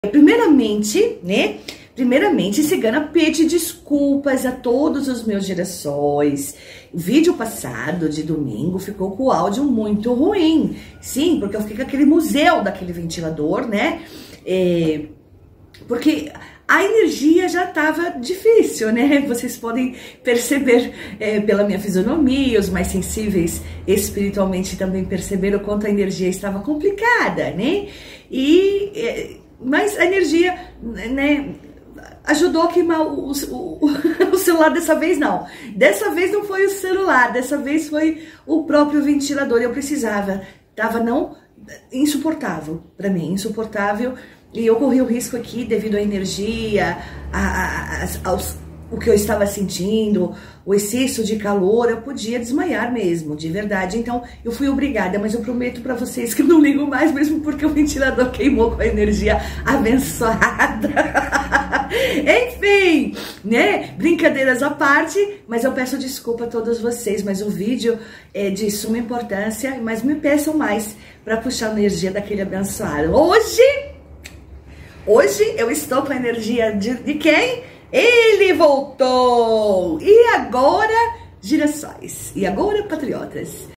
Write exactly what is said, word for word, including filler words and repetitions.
Primeiramente, né? Primeiramente, Cigana pede desculpas a todos os meus girassóis. O vídeo passado, de domingo, ficou com o áudio muito ruim. Sim, porque eu fiquei com aquele museu daquele ventilador, né? É, porque a energia já estava difícil, né? Vocês podem perceber é, pela minha fisionomia, os mais sensíveis espiritualmente também perceberam o quanto a energia estava complicada, né? E... É, mas a energia, né, ajudou a queimar o, o, o celular dessa vez não. Dessa vez não foi o celular, dessa vez foi o próprio ventilador. Eu precisava, tava não insuportável para mim, insuportável. E eu corri o risco aqui devido à energia, a, a, a, aos, o que eu estava sentindo, o excesso de calor, eu podia desmaiar mesmo, de verdade. Então, eu fui obrigada, mas eu prometo pra vocês que eu não ligo mais, mesmo porque o ventilador queimou com a energia abençoada. Enfim, né? Brincadeiras à parte, mas eu peço desculpa a todos vocês, mas o vídeo é de suma importância, mas me peçam mais pra puxar a energia daquele abençoado. Hoje, hoje eu estou com a energia de, de quem? Ele voltou! E agora, girassóis. E agora, patriotas.